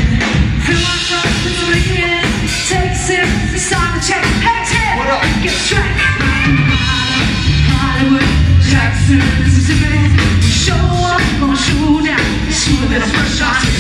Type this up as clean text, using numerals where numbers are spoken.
Fill my cup with the liquid. Take a sip, it's time to check. Hey Ted, what up? Get straight. Hollywood, Jackson, Mississippi. We show up, gonna show down. Smoother than a fresh shot.